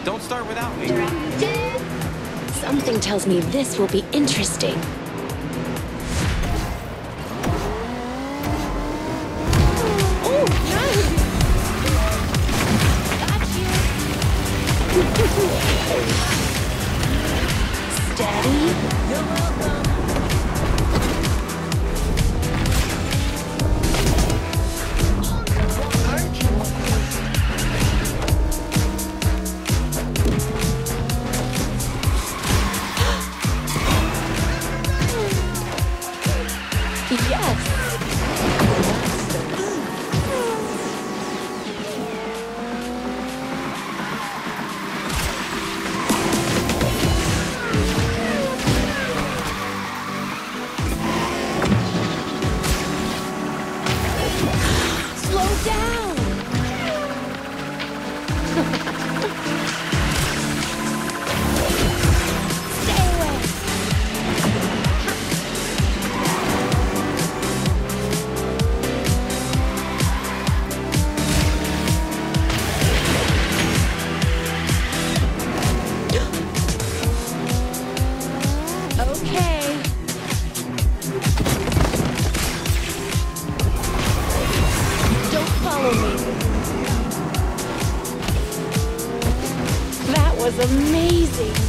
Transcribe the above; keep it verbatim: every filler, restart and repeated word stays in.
Don't start without me. Something tells me this will be interesting. Oh, nice! Got you. Steady. You're welcome. That was amazing!